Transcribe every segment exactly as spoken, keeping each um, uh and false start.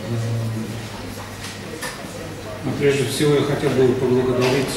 Но прежде всего я хотел бы поблагодарить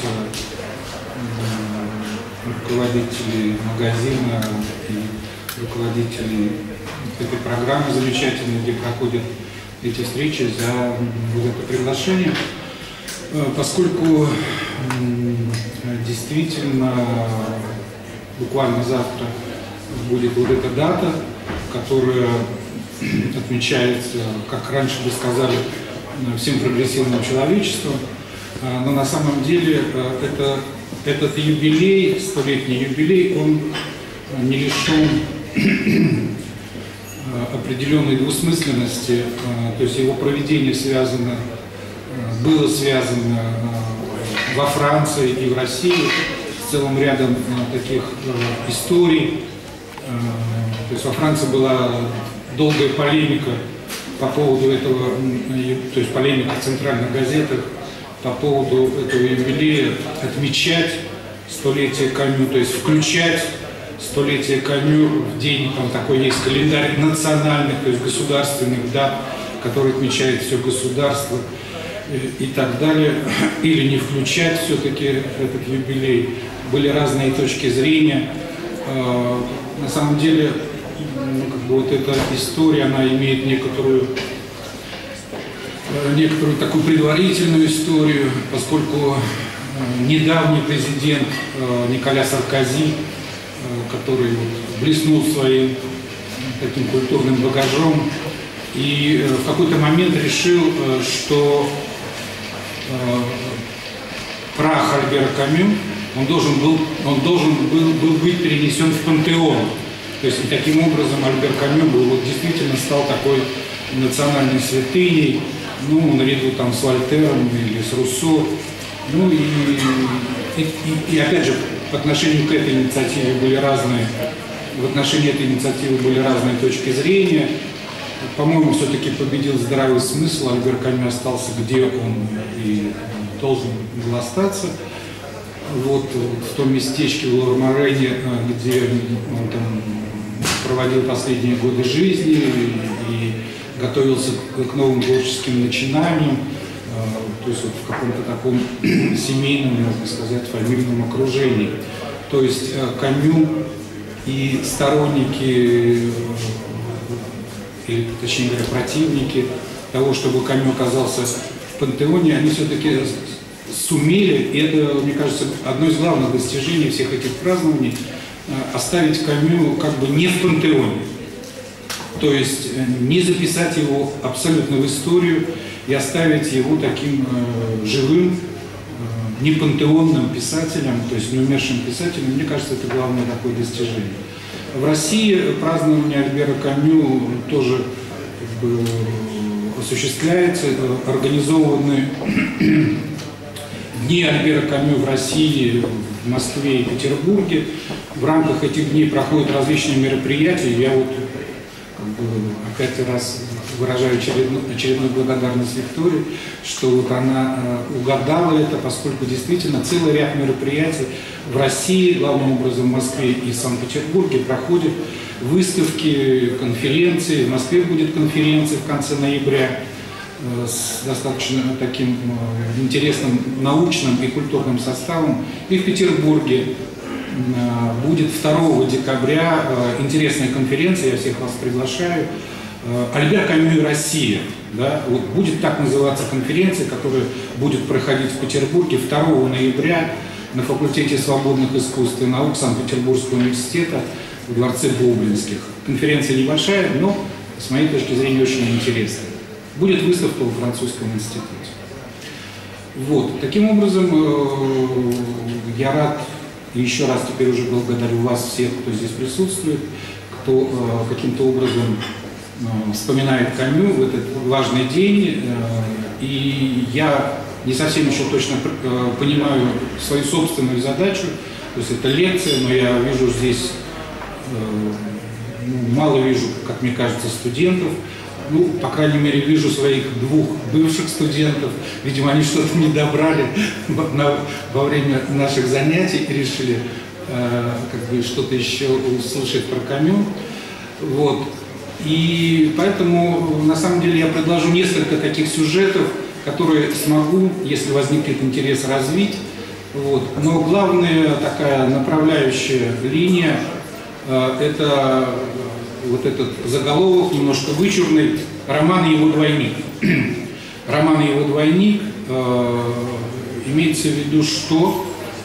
руководителей магазина и руководителей этой программы замечательной, где проходят эти встречи, за вот это приглашение, поскольку действительно буквально завтра будет вот эта дата, которая отмечается, как раньше бы сказали, всем прогрессивным человечеством, но на самом деле это, этот юбилей, столетний юбилей, он не лишен определенной двусмысленности, то есть его проведение связано, было связано во Франции и в России с целым рядом таких историй. То есть во Франции была долгая полемика по поводу этого, то есть полемика в центральных газетах по поводу этого юбилея, отмечать столетие Камю, то есть включать столетие Камю в день, там такой есть календарь национальных, то есть государственных дат, который отмечает все государство и, и так далее, или не включать все-таки этот юбилей. Были разные точки зрения. На самом деле, ну, как бы вот эта история, она имеет некоторую, некоторую такую предварительную историю, поскольку недавний президент Николя Саркози, который блеснул своим таким культурным багажом и в какой-то момент решил, что прах Альбера Камю, он должен был, он должен был, был быть перенесен в пантеон. То есть и таким образом Альбер Камю был, вот, действительно стал такой национальной святыней, ну, наряду там с Вольтером или с Руссо. Ну и, и, и, и опять же, в отношении к этой инициативе были разные, в отношении этой инициативы были разные точки зрения. По-моему, все-таки победил здравый смысл, Альбер Камю остался, где он и должен был остаться. Вот в том местечке в Лор-Морене, где он там проводил последние годы жизни и, и готовился к новым творческим начинаниям, то есть вот в каком-то таком семейном, можно сказать, фамильном окружении. То есть Камю и сторонники, или, точнее говоря, противники того, чтобы Камю оказался в пантеоне, они все-таки сумели, и это, мне кажется, одно из главных достижений всех этих празднований, оставить Камю как бы не в пантеоне. То есть не записать его абсолютно в историю и оставить его таким э, живым, э, не пантеонным писателем, то есть не умершим писателем. Мне кажется, это главное такое достижение. В России празднование Альбера Камю тоже как бы осуществляется, организованы дни Альбера Камю в России, в Москве и Петербурге. В рамках этих дней проходят различные мероприятия. Я вот как бы, опять раз выражаю очередную, очередную благодарность Виктории, что вот она э, угадала это, поскольку действительно целый ряд мероприятий в России, главным образом в Москве и Санкт-Петербурге, проходят выставки, конференции. В Москве будет конференция в конце ноября э, с достаточно таким э, интересным научным и культурным составом. И в Петербурге э, будет второго декабря э, интересная конференция, я всех вас приглашаю. Альбер Камю и Россия. Да? Вот будет так называться конференция, которая будет проходить в Петербурге второго ноября на факультете свободных искусств и наук Санкт-Петербургского университета в дворце Гоблинских. Конференция небольшая, но с моей точки зрения очень интересная. Будет выставка во французском институте. Вот. Таким образом, я рад и еще раз теперь уже благодарю вас всех, кто здесь присутствует, кто каким-то образом вспоминает Камю в этот важный день, и я не совсем еще точно понимаю свою собственную задачу, то есть это лекция, но я вижу здесь, ну, мало вижу, как мне кажется, студентов, ну, по крайней мере, вижу своих двух бывших студентов, видимо, они что-то не добрали во время наших занятий и решили как бы что-то еще услышать про Камю. Вот. И поэтому, на самом деле, я предложу несколько таких сюжетов, которые смогу, если возникнет интерес, развить. Вот. Но главная такая направляющая линия э, – это вот этот заголовок, немножко вычурный, «Роман и его двойник». «Роман и его двойник» э, имеется в виду что?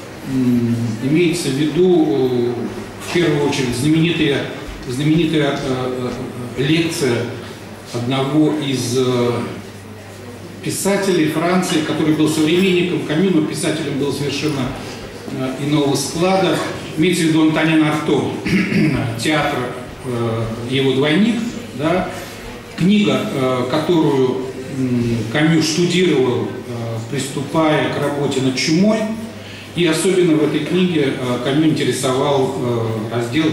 Э, имеется в виду, э, в первую очередь, знаменитая, знаменитая э, лекция одного из э, писателей Франции, который был современником Камю, но писателем был совершенно э, иного склада. Имеется в виду Антонин Арто, театр э, «Его двойник». Да? Книга, э, которую э, Камю штудировал, э, приступая к работе над чумой. И особенно в этой книге э, Камю интересовал э, раздел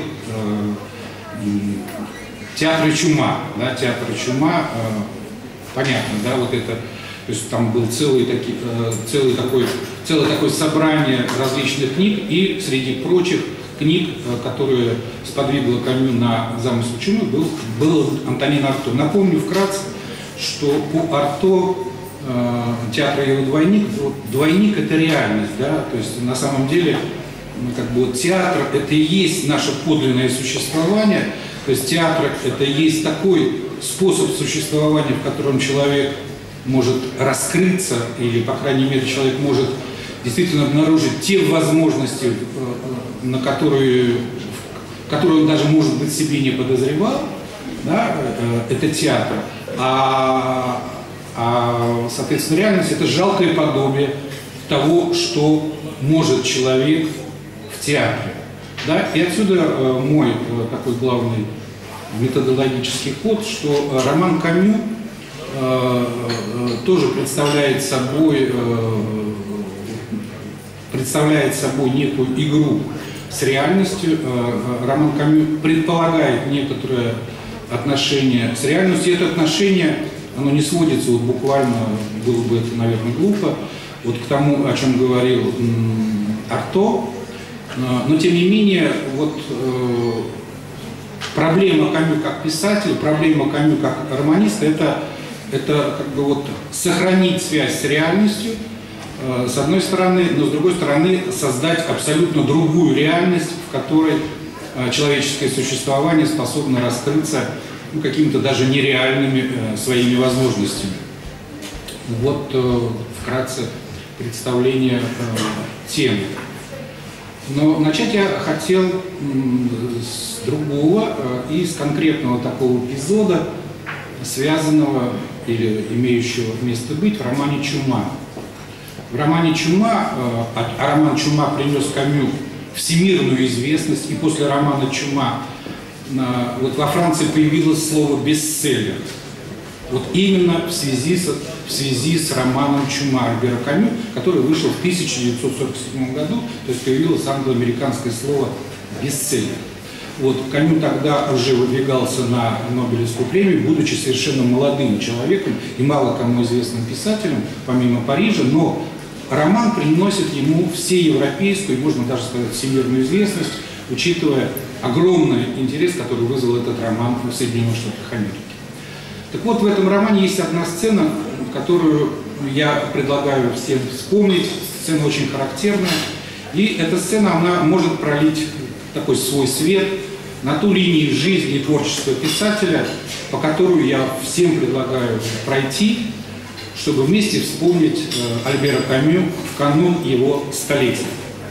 э, «Театр и чума». Да? «Театр и чума», э, понятно, да, вот это. То есть там был целый, таки, целый такой, целое такое собрание различных книг, и среди прочих книг, которые сподвигло Камю на замысел чумы, был, был Антонин Арто. Напомню вкратце, что по Арто э, театр «Его двойник», вот, двойник – это реальность, да, то есть на самом деле ну, как бы, вот, театр – это и есть наше подлинное существование, то есть театр – это и есть такой способ существования, в котором человек может раскрыться, или, по крайней мере, человек может действительно обнаружить те возможности, на которые, которые он даже, может быть, себе не подозревал, да, это театр. А, а, соответственно, реальность – это жалкое подобие того, что может человек в театре. Да? И отсюда мой такой главный методологический ход, что роман Камю тоже представляет собой, представляет собой некую игру с реальностью. Роман Камю предполагает некоторое отношение с реальностью. И это отношение, оно не сводится вот буквально, было бы это, наверное, глупо, вот к тому, о чем говорил Арто. Но тем не менее, вот проблема Камю как писателя, проблема Камю как романиста – это Это как бы вот сохранить связь с реальностью, э, с одной стороны, но с другой стороны создать абсолютно другую реальность, в которой э, человеческое существование способно раскрыться ну, какими-то даже нереальными э, своими возможностями. Вот э, вкратце представление э, темы. Но начать я хотел э, с другого э, и с конкретного такого эпизода, связанного или имеющего место быть в романе «Чума». В романе «Чума», а, а роман «Чума» принес Камю всемирную известность, и после романа «Чума» а, вот во Франции появилось слово «бестселлер». Вот именно в связи с, в связи с романом «Чума» Альбера Камю, который вышел в тысяча девятьсот сорок седьмом году, то есть появилось англо-американское слово «бестселлер». Вот, Камю тогда уже выдвигался на Нобелевскую премию, будучи совершенно молодым человеком и мало кому известным писателем, помимо Парижа, но роман приносит ему всеевропейскую, можно даже сказать, всемирную известность, учитывая огромный интерес, который вызвал этот роман в Соединенных Штатах Америки. Так вот, в этом романе есть одна сцена, которую я предлагаю всем вспомнить, сцена очень характерная, и эта сцена, она может пролить такой свой свет на ту линию жизни и творчества писателя, по которой я всем предлагаю пройти, чтобы вместе вспомнить э, Альбера Камю в канун его столетия.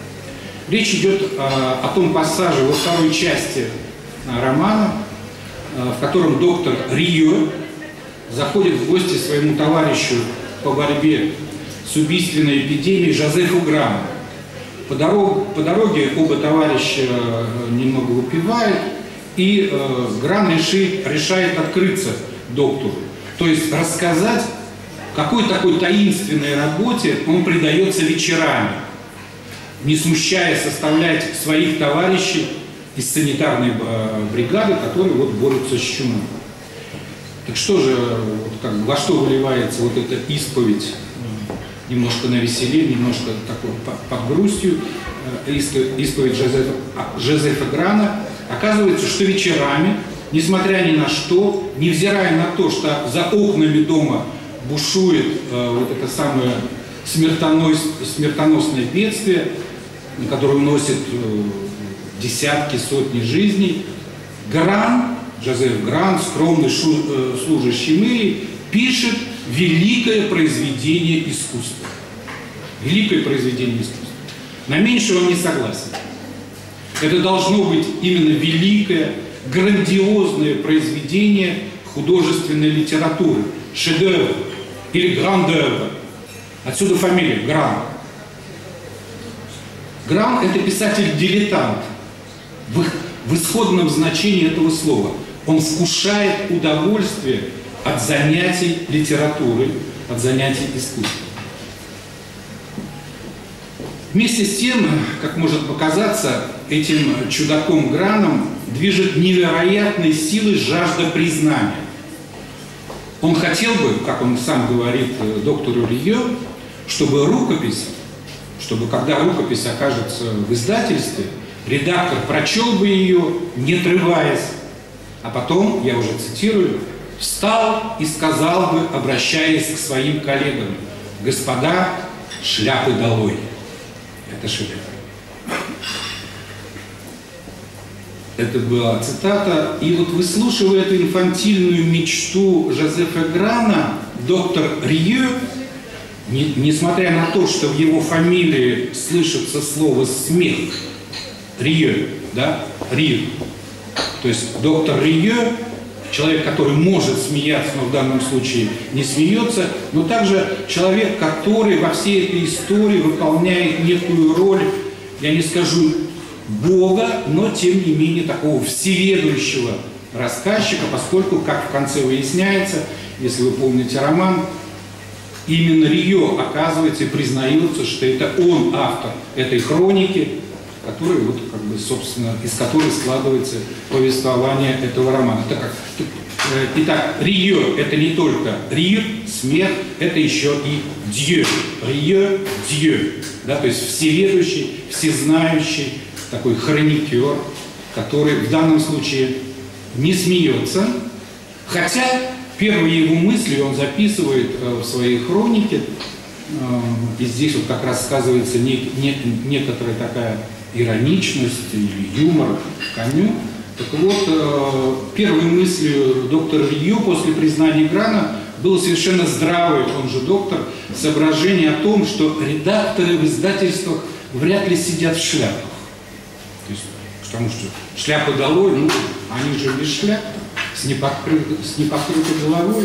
Речь идет э, о том пассаже во второй части э, романа, э, в котором доктор Рио заходит в гости своему товарищу по борьбе с убийственной эпидемией Жозефу Грану. По дороге, по дороге оба товарища немного выпивают, и э, Гран решит, решает открыться доктору. То есть рассказать, какой такой таинственной работе он предается вечерами, не смущая составлять своих товарищей из санитарной э, бригады, которые вот борются с чумой. Так что же, вот, как, во что выливается вот эта исповедь? Немножко на веселе, немножко такой под грустью, исповедь Жозефа, Жозефа Грана. Оказывается, что вечерами несмотря ни на что, невзирая на то, что за окнами дома бушует э, вот это самое смертонос, смертоносное бедствие, которое уносит э, десятки, сотни жизней, Гран, Жозеф Гран, скромный шу, э, служащий мэрии, пишет великое произведение искусства. Великое произведение искусства. На меньшее он не согласен. Это должно быть именно великое, грандиозное произведение художественной литературы. Шедевр или грандевр. Отсюда фамилия Гран. Гран – это писатель-дилетант в, в исходном значении этого слова. Он вкушает удовольствие от занятий литературой, от занятий искусством. Вместе с тем, как может показаться, этим чудаком Граном движет невероятной силой жажда признания. Он хотел бы, как он сам говорит доктору Риё, чтобы рукопись, чтобы когда рукопись окажется в издательстве, редактор прочел бы ее, не отрываясь, а потом, я уже цитирую, встал и сказал бы, обращаясь к своим коллегам: «Господа, шляпы долой». Это шедевр. Это была цитата. И вот, выслушивая эту инфантильную мечту Жозефа Грана, доктор Риё, не, несмотря на то, что в его фамилии слышится слово «смех», Риё, да, Риё, то есть доктор Риё, человек, который может смеяться, но в данном случае не смеется, но также человек, который во всей этой истории выполняет некую роль, я не скажу Бога, но тем не менее такого всеведущего рассказчика, поскольку, как в конце выясняется, если вы помните роман, именно Риё, оказывается, и признается, что это он автор этой хроники, который, вот, как бы, собственно, из которой складывается повествование этого романа. Так как, итак, Риё – это не только рир, смех, это еще и Дьё. Риё – Дьё. Да, то есть всеведущий, всезнающий, такой хроникер, который в данном случае не смеется, хотя первые его мысли он записывает в своей хронике, и здесь вот как раз сказывается не, не, некоторая такая ироничность или юмор Камю. Так вот, первой мыслью доктора Риё после признания Грана было совершенно здравое, он же доктор, соображение о том, что редакторы в издательствах вряд ли сидят в шляпах. То есть, потому что шляпы долой, ну, они же без шляп, с непокрытой, с непокрытой головой.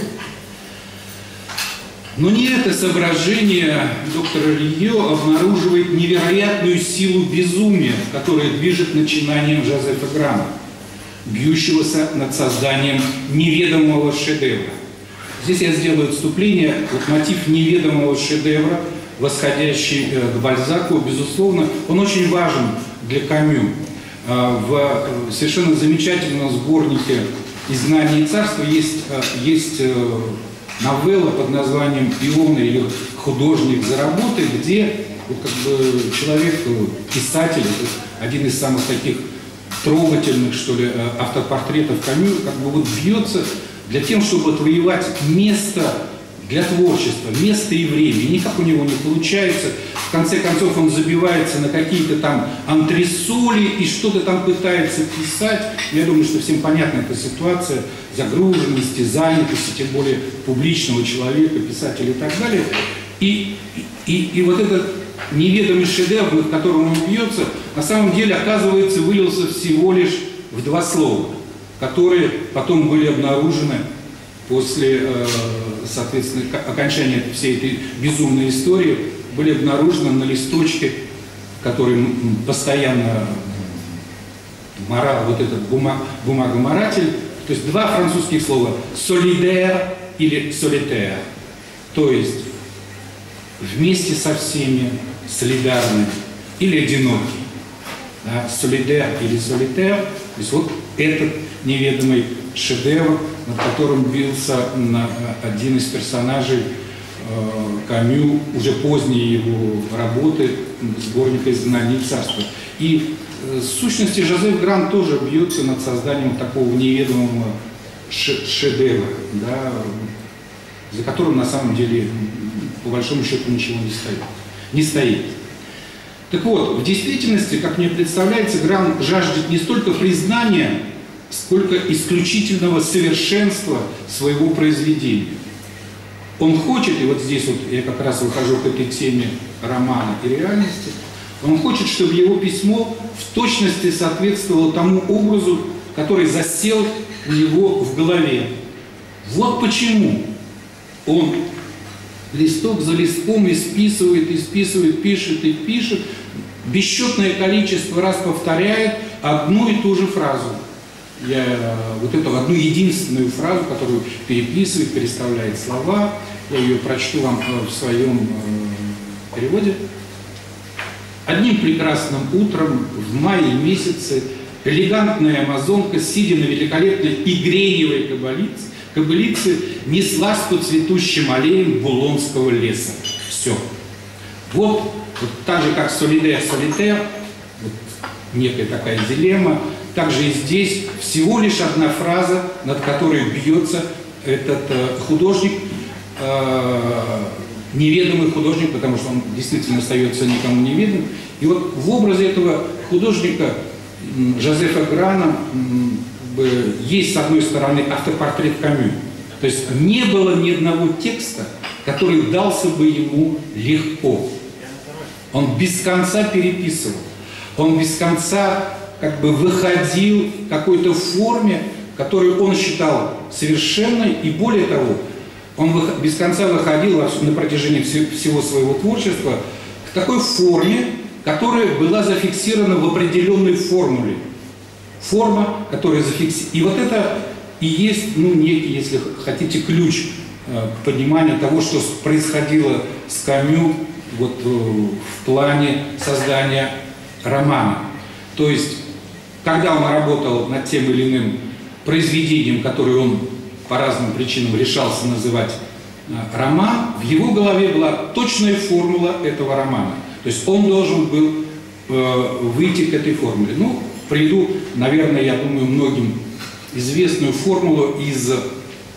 Но не это соображение доктора Риё обнаруживает невероятную силу безумия, которая движет начинанием Жозефа Грана, бьющегося над созданием неведомого шедевра. Здесь я сделаю отступление. Вот мотив неведомого шедевра, восходящий к Бальзаку, безусловно, он очень важен для Камю. В совершенно замечательном сборнике «Изгнание и царство» есть, есть новелла под названием «Иона» или «Художник за работой», где вот, как бы, человек, писатель, один из самых таких трогательных, что ли, автопортретов Камю, как бы вот бьется для тем, чтобы отвоевать место для творчества, место и время. И никак у него не получается. В конце концов он забивается на какие-то там антресоли и что-то там пытается писать. Я думаю, что всем понятна эта ситуация загруженности, занятости, тем более публичного человека, писателя и так далее. И, и, и вот этот неведомый шедевр, над которым он бьется, на самом деле, оказывается, вылился всего лишь в два слова, которые потом были обнаружены после, соответственно, окончания всей этой безумной истории, были обнаружены на листочке, который постоянно морал, вот этот бумаг, бумагоморатель. То есть два французских слова «солидаire» или «solitaire», то есть вместе со всеми, солидарны или одинокий. Да, «solиdaire» или «solitaire», то есть вот этот неведомый шедевр, над которым бился на один из персонажей э, Камю, уже поздние его работы, сборника «Изгнание и царство». И в сущности, Жозеф Гран тоже бьется над созданием такого неведомого шедевра, да, за которым на самом деле, по большому счету, ничего не стоит. Не стоит. Так вот, в действительности, как мне представляется, Гран жаждет не столько признания, сколько исключительного совершенства своего произведения. Он хочет, и вот здесь вот я как раз выхожу к этой теме романа и реальности, он хочет, чтобы его письмо в точности соответствовало тому образу, который засел у него в голове. Вот почему он листок за листком исписывает, исписывает, пишет и пишет, бесчетное количество раз повторяет одну и ту же фразу. Я вот эту одну единственную фразу, которую переписывает, переставляет слова, я ее прочту вам в своем переводе. Одним прекрасным утром в мае месяце элегантная амазонка, сидя на великолепной игреневой кобылице, кобылице, неслась по цветущим аллеям Булонского леса. Все. Вот, вот так же, как солидер, солитер, вот некая такая дилемма, также и здесь всего лишь одна фраза, над которой бьется этот э, художник, э, неведомый художник, потому что он действительно остается никому неведом. И вот в образе этого художника Жозефа Грана есть, с одной стороны, автопортрет Камю. То есть не было ни одного текста, который дался бы ему легко. Он без конца переписывал. Он без конца как бы выходил в какой-то форме, которую он считал совершенной, и более того, он без конца выходил на протяжении всего своего творчества к такой форме, которая была зафиксирована в определенной формуле. Форма, которая зафиксирована. И вот это и есть, ну, некий, если хотите, ключ к пониманию того, что происходило с Камю вот, в плане создания романа. То есть, когда он работал над тем или иным произведением, которое он по разным причинам решался называть роман, в его голове была точная формула этого романа. То есть он должен был э, выйти к этой формуле. Ну, приведу, наверное, я думаю, многим известную формулу из, э,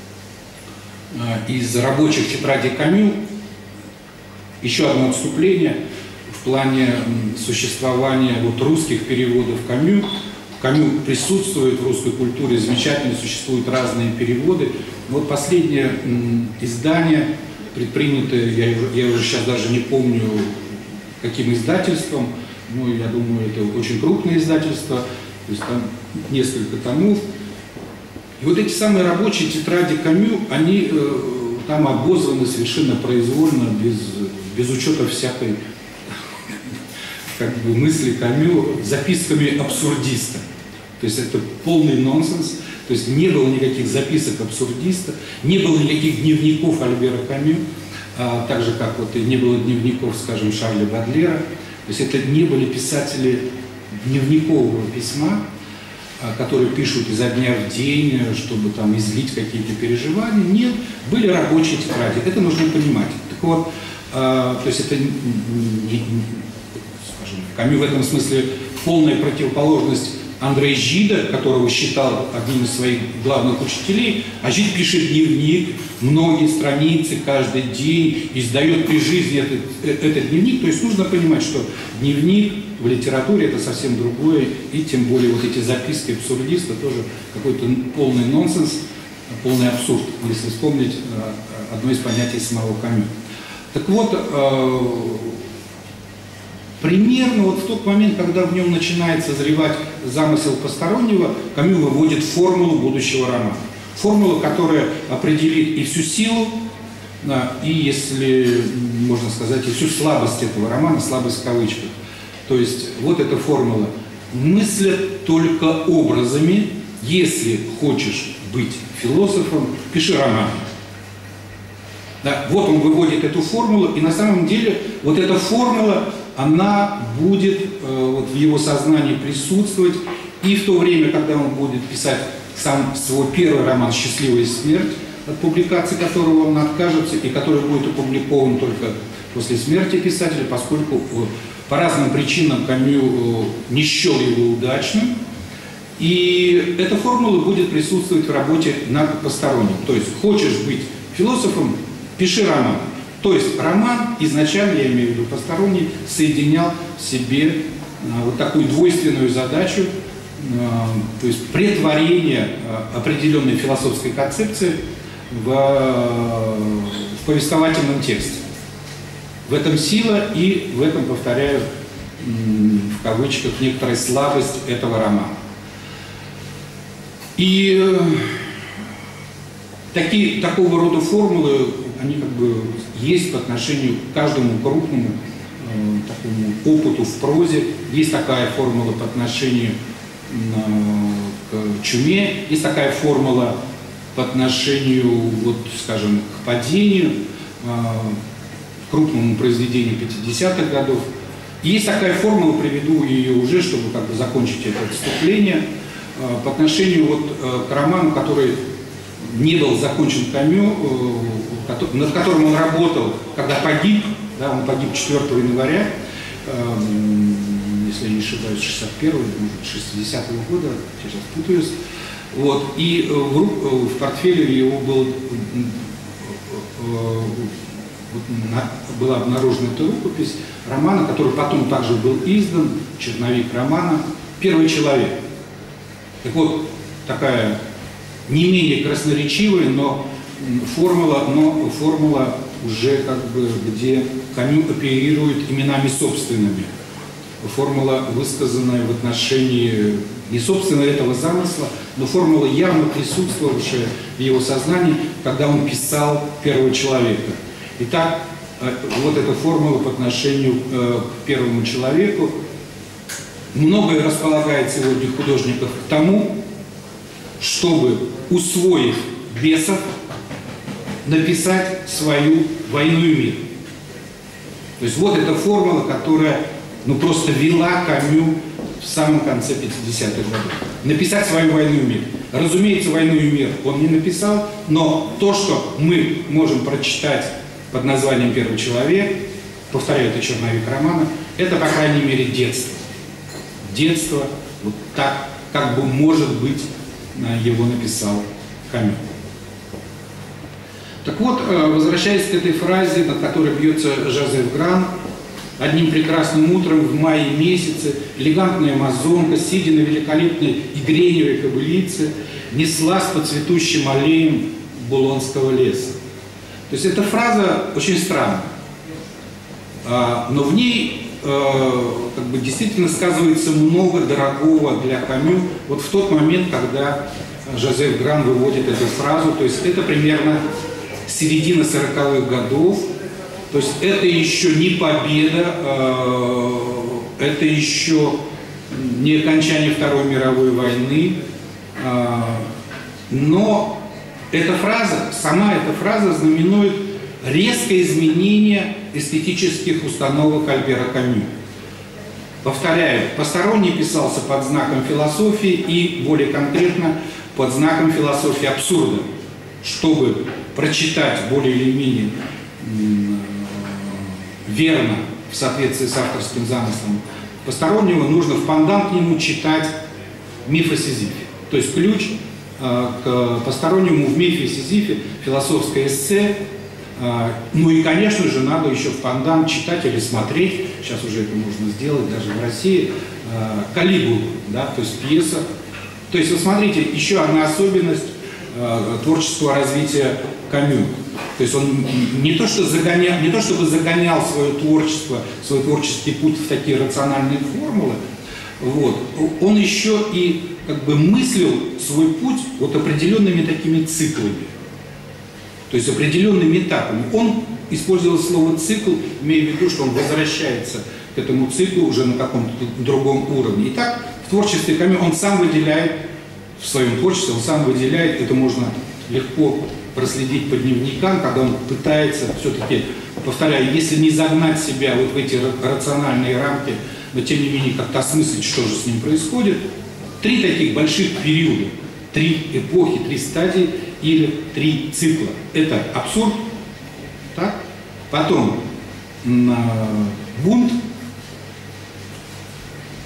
из рабочих тетрадей Камю. Еще одно отступление в плане существования вот, русских переводов Камю. Камю присутствует в русской культуре, замечательно существуют разные переводы. Вот последнее издание, предпринятое, я, я уже сейчас даже не помню, каким издательством, ну, я думаю, это очень крупное издательство, то есть там несколько томов. И вот эти самые рабочие тетради Камю, они э, там обозваны совершенно произвольно, без, без учета всякой как бы мысли Камю, записками абсурдиста. То есть это полный нонсенс. То есть не было никаких записок абсурдиста, не было никаких дневников Альбера Камю, а, так же, как вот и не было дневников, скажем, Шарля Бодлера. То есть это не были писатели дневникового письма, а, которые пишут изо дня в день, чтобы там излить какие-то переживания. Нет, были рабочие тетради. Это нужно понимать. Так вот, а, то есть это не, не, скажем, Камю в этом смысле полная противоположность Андре Жида, которого считал одним из своих главных учителей, а Жид пишет дневник, многие страницы каждый день, издает при жизни этот, этот дневник. То есть нужно понимать, что дневник в литературе это совсем другое, и тем более вот эти записки абсурдиста тоже какой-то полный нонсенс, полный абсурд, если вспомнить одно из понятий самого Камю. Так вот, примерно вот в тот момент, когда в нем начинает созревать замысел постороннего, Камю выводит формулу будущего романа. Формула, которая определит и всю силу, и, если можно сказать, и всю слабость этого романа, слабость в кавычках. То есть вот эта формула. Мыслят только образами. Если хочешь быть философом, пиши роман. Да, вот он выводит эту формулу, и на самом деле вот эта формула, она будет э, вот в его сознании присутствовать и в то время, когда он будет писать сам свой первый роман «Счастливая смерть», от публикации которого он откажется, и который будет опубликован только после смерти писателя, поскольку По разным причинам Камю не счел его удачным. И эта формула будет присутствовать в работе над посторонним. То есть, хочешь быть философом, пиши роман. То есть, роман изначально, я имею в виду посторонний, соединял в себе вот такую двойственную задачу, то есть претворение определенной философской концепции в, в повествовательном тексте. В этом сила и в этом, повторяю, в кавычках, некоторая слабость этого романа. И такие, такого рода формулы, они как бы есть по отношению к каждому крупному э, такому опыту в прозе. Есть такая формула по отношению э, к чуме, есть такая формула по отношению, вот, скажем, к падению, э, крупному произведению пятидесятых годов. И есть такая формула, приведу ее уже, чтобы как бы закончить это вступление, по отношению вот к роману, который не был закончен Камю, над которым он работал, когда погиб, да, он погиб четвёртого января, если я не ошибаюсь, шестьдесят первого, может, шестидесятого года, сейчас путаюсь, вот, и в, в портфеле его был, была обнаружена эта рукопись романа, который потом также был издан, черновик романа «Первый человек». Так вот, такая не менее красноречивая, но формула, но формула уже как бы, где Камю оперирует именами собственными. Формула, высказанная в отношении не собственно этого замысла, но формула, явно присутствовавшая в его сознании, когда он писал «Первого человека». Итак, вот эта формула по отношению к первому человеку. Многое располагает сегодня художников к тому, чтобы, усвоив бесов, написать свою «Войну и мир». То есть вот эта формула, которая ну, просто вела Камю в самом конце пятидесятых годов. Написать свою «Войну и мир». Разумеется, «Войну и мир» он не написал, но то, что мы можем прочитать под названием «Первый человек», повторяю, это черновик романа, это, по крайней мере, детство. Детство, вот так, как бы, может быть, его написал Камю. Так вот, возвращаясь к этой фразе, над которой бьется Жозеф Гран, одним прекрасным утром в мае месяце элегантная амазонка, сидя на великолепной игреневой кобылице, неслась по цветущим аллеям Булонского леса. То есть эта фраза очень странная, но в ней как бы действительно сказывается много дорогого для Камю вот в тот момент, когда Жозеф Гран выводит эту фразу, то есть это примерно середина сороковых годов, то есть это еще не победа, это еще не окончание Второй мировой войны, но эта фраза, сама эта фраза знаменует резкое изменение эстетических установок Альбера Камю. Повторяю, посторонний писался под знаком философии и, более конкретно, под знаком философии абсурда. Чтобы прочитать более или менее верно, в соответствии с авторским замыслом постороннего, нужно в пандан к нему читать миф о Сизифе. То есть ключ к постороннему в мифе о Сизифе, философское эссе. Ну и, конечно же, надо еще в пандан читать или смотреть, сейчас уже это можно сделать даже в России, «Калигулу», да, то есть пьеса. То есть, вот смотрите, еще одна особенность творческого развития Камю. То есть он не то, что загонял, не то чтобы загонял свое творчество, свой творческий путь в такие рациональные формулы, вот, он еще и как бы мыслил свой путь вот определенными такими циклами. То есть определенными этапами. Он использовал слово «цикл», имея в виду, что он возвращается к этому циклу уже на каком-то другом уровне. Итак, в творчестве Камю он сам выделяет, в своем творчестве он сам выделяет, это можно легко проследить по дневникам, когда он пытается все-таки, повторяю, если не загнать себя вот в эти рациональные рамки, но тем не менее как-то осмыслить, что же с ним происходит, три таких больших периода, три эпохи, три стадии или три цикла. Это абсурд, так? Потом бунт,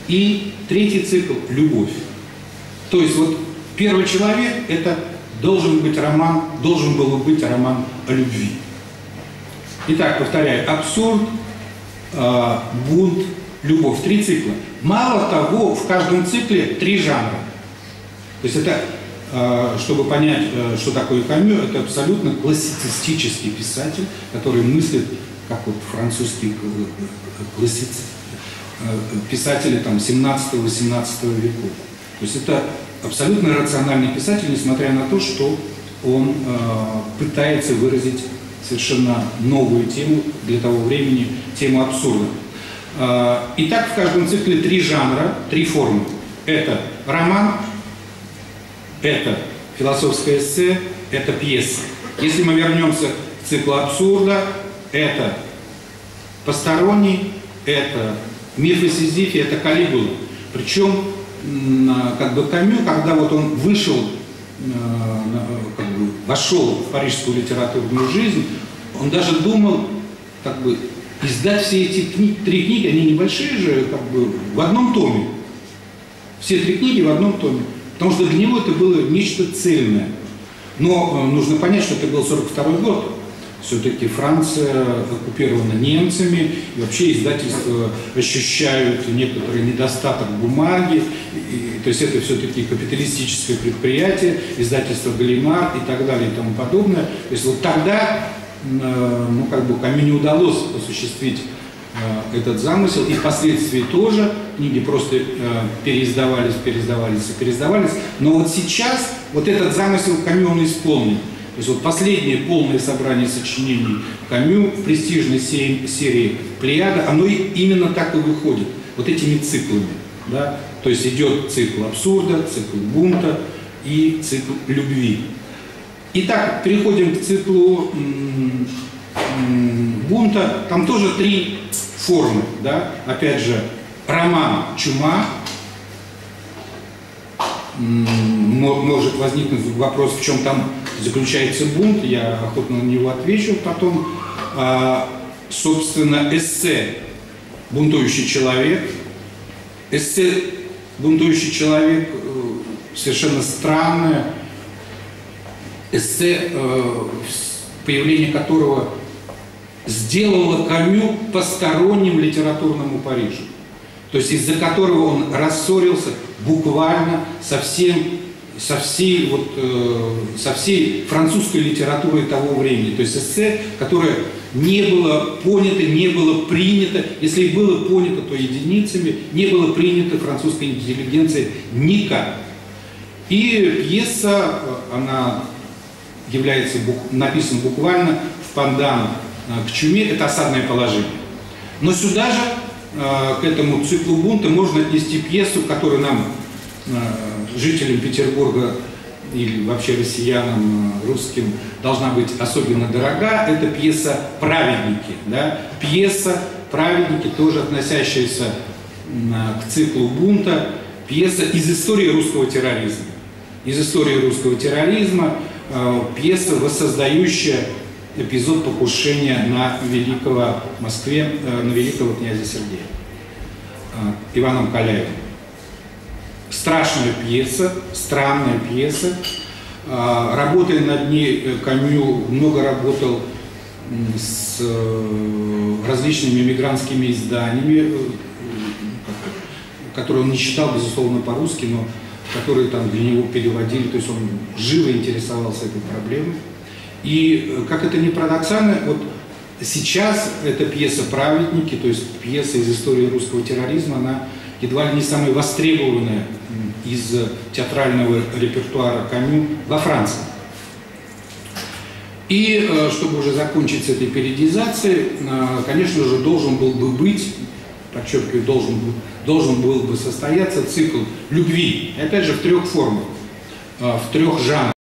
И третий цикл – любовь. То есть вот первый человек – это должен быть роман, должен был быть роман о любви. Итак, повторяю, абсурд, э, бунт, любовь. Три цикла. Мало того, в каждом цикле три жанра. То есть это, э, чтобы понять, э, что такое Камю, это абсолютно классицистический писатель, который мыслит, как вот французские классицисты, писатели там семнадцатого-восемнадцатого веков. То есть это абсолютно рациональный писатель, несмотря на то, что он э, пытается выразить совершенно новую тему для того времени, тему абсурда. Э, итак, в каждом цикле три жанра, три формы. Это роман, это философское эссе, это пьеса. Если мы вернемся к циклу абсурда, это посторонний, это миф о Сизифе, это Калигула. Причем, как бы Камю, когда вот он вышел, как бы вошел в парижскую литературную жизнь, он даже думал, как бы, издать все эти книги, три книги, они небольшие же, как бы, в одном томе. Все три книги в одном томе. Потому что для него это было нечто цельное. Но нужно понять, что это был сорок второй год. Все-таки Франция оккупирована немцами, и вообще издательства ощущают некоторый недостаток бумаги, и, то есть это все-таки капиталистическое предприятие, издательство Галимар и так далее и тому подобное. То есть вот тогда, ну, как бы Камю не удалось осуществить э, этот замысел, и впоследствии тоже книги просто э, переиздавались, переиздавались и переиздавались. Но вот сейчас вот этот замысел Камю он исполнен. То есть вот последнее полное собрание сочинений Камю в престижной серии «Плеяда», оно именно так и выходит, вот этими циклами. Да? То есть идет цикл абсурда, цикл бунта и цикл любви. Итак, переходим к циклу м м бунта. Там тоже три формы. Да? Опять же, роман «Чума». Может возникнуть вопрос, в чем там заключается бунт, я охотно на него отвечу потом. А, собственно, эссе «Бунтующий человек». Эссе «Бунтующий человек» совершенно странное. Эссе, появление которого сделало Камю посторонним литературному Парижу. То есть из-за которого он рассорился буквально со всем, со всей, вот, э, со всей французской литературой того времени. То есть эссе, которое не было понято, не было принято, если и было понято, то единицами, не было принято французской интеллигенцией никак. И пьеса, она является, написана буквально в пандан к «Чуме», это «Осадное положение». Но сюда же, к этому циклу бунта, можно отнести пьесу, которую нам, жителям Петербурга или вообще россиянам, русским, должна быть особенно дорога. Это пьеса «Праведники». Да? Пьеса «Праведники», тоже относящаяся к циклу бунта. Пьеса из истории русского терроризма. Из истории русского терроризма пьеса, воссоздающая эпизод покушения на великого в Москве, на великого князя Сергея Иваном Каляевым. Страшная пьеса, странная пьеса. Работая над ней, Камю много работал с различными эмигрантскими изданиями, которые он не читал, безусловно, по-русски, но которые там для него переводили, то есть он живо интересовался этой проблемой. И, как это ни парадоксально, вот сейчас эта пьеса «Праведники», то есть пьеса из истории русского терроризма, она едва ли не самая востребованная из театрального репертуара Камю во Франции. И, чтобы уже закончить с этой периодизацией, конечно же, должен был бы быть, подчеркиваю, должен был, должен был бы состояться цикл любви. И опять же в трех формах, в трех жанрах.